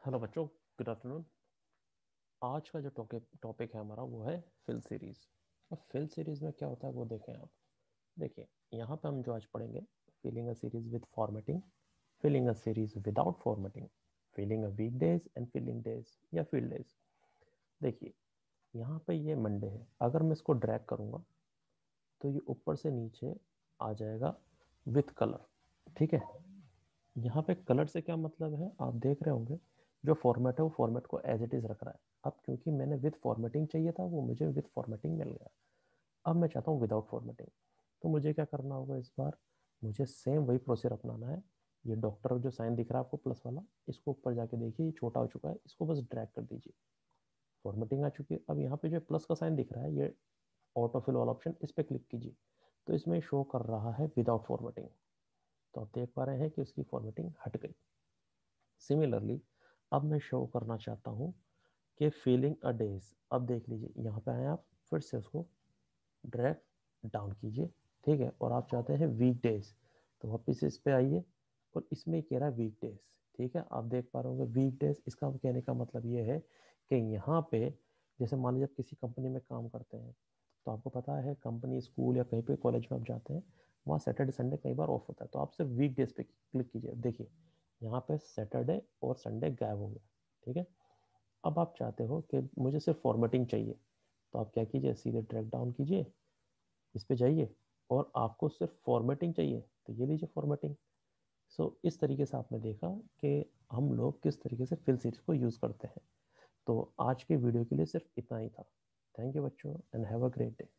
Hello बच्चों, good afternoon. आज का जो टॉपिक है हमारा वो है फिल सीरीज। अब फिल सीरीज में क्या होता है वो देखें आप। देखिए, यहाँ पे हम जो आज पढ़ेंगे, filling a series with formatting, filling a series without formatting, filling a weekdays and filling days या फील्ड डेज। देखिए, यहाँ पे ये मंडे है, अगर मैं इसको ड्रैग करूँगा तो ये ऊपर से नीचे आ जाएगा विथ कलर। ठीक है, यहाँ पे कलर से क्या मतलब है आप देख रहे होंगे। जो फॉर्मेट है वो फॉर्मेट को एज इट इज रख रहा है। अब क्योंकि मैंने विथ फॉर्मेटिंग चाहिए था वो मुझे विथ फॉर्मेटिंग मिल गया। अब मैं चाहता हूँ विदाउट फॉर्मेटिंग, तो मुझे क्या करना होगा इस बार, मुझे सेम वही प्रोसीजर अपनाना है। ये डॉक्टर जो साइन दिख रहा है आपको प्लस वाला, इसको ऊपर जाके देखिए, ये छोटा हो चुका है, इसको बस ड्रैग कर दीजिए। फॉर्मेटिंग आ चुकी है। अब यहाँ पे जो प्लस का साइन दिख रहा है, ये ऑटो फिल वाला ऑप्शन, इस पर क्लिक कीजिए तो इसमें शो कर रहा है विदाउट फॉर्मेटिंग। तो आप देख पा रहे हैं कि उसकी फॉर्मेटिंग हट गई। सिमिलरली अब मैं शो करना चाहता हूँ कि फीलिंग अ डेज। अब देख लीजिए, यहाँ पे आए आप, फिर से उसको ड्रैग डाउन कीजिए। ठीक है, और आप चाहते हैं वीक डेज, तो वापिस इस पे आइए और इसमें कह रहा है वीक डेज। ठीक है, आप देख पा रहे होंगे वीक डेज। इसका कहने का मतलब ये है कि यहाँ पे जैसे मान लीजिए आप किसी कंपनी में काम करते हैं, तो आपको पता है कंपनी, स्कूल या कहीं पे कॉलेज में आप जाते हैं, वहाँ सैटरडे संडे कई बार ऑफ होता है, तो आप सिर्फ वीक डेज पे क्लिक कीजिए। देखिए, यहाँ पे सैटरडे और संडे गायब हो गया। ठीक है, अब आप चाहते हो कि मुझे सिर्फ फॉर्मेटिंग चाहिए, तो आप क्या कीजिए, सीधे ड्रैग डाउन कीजिए, इस पे जाइए, और आपको सिर्फ फॉर्मेटिंग चाहिए तो ये लीजिए फॉर्मेटिंग। सो इस तरीके से आपने देखा कि हम लोग किस तरीके से फिल सीरीज को यूज़ करते हैं। तो आज के वीडियो के लिए सिर्फ इतना ही था। थैंक यू बच्चों, and have a great day.